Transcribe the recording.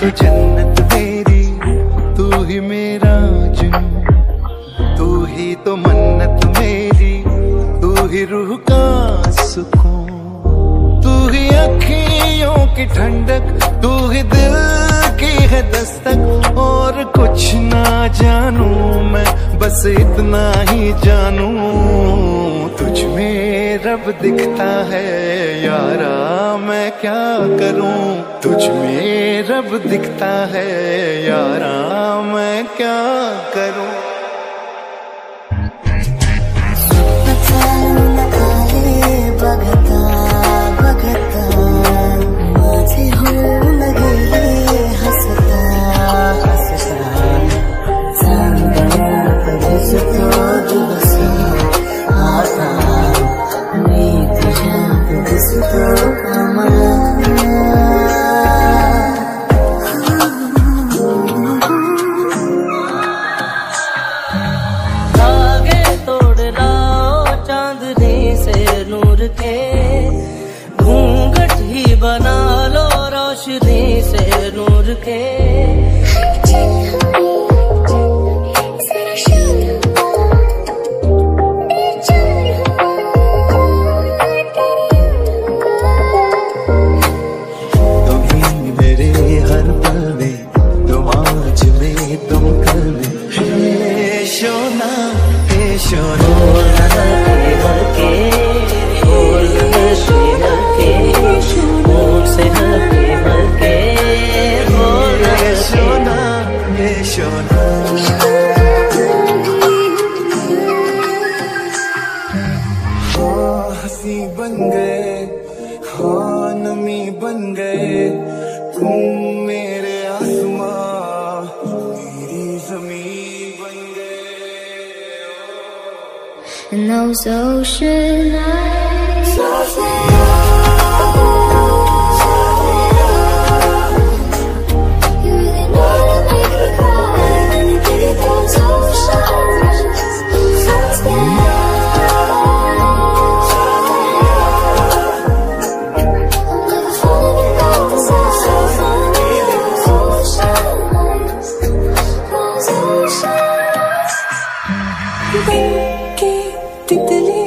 तो जन्नत मेरी, तू ही मेरा जुनून, तू ही तो मन्नत मेरी, तू ही रूह का सुकून, तू ही अखियों की ठंडक, तू ही दिल की है दस्तक। और कुछ ना जानू मैं, बस इतना ही जानू, तुझ में रब दिखता है यारा, मैं क्या करूं। तुझ में रब दिखता है यारा, मैं क्या करूं। बघता बघता माझे होऊन गेले हसता हसता, चांदण्यात दिसतो दिवस आता, मी तुझ्यात दिसतो कमला। धागे तोड़ लाओ चांदनी से नूर के, घूंघट ही बना लो रोशनी से नूर के। तुम्ही मेरे हर पल में, तुम आज में, तुम कल में। हे शोना, हे शोना, हंसी बन गए, हाँ नमी बन गए, तुम मेरे आसमां, मेरी ज़मीन बन गए। And those ocean eyes, you really know to make me cry, and you give it those ocean eyes. की तितली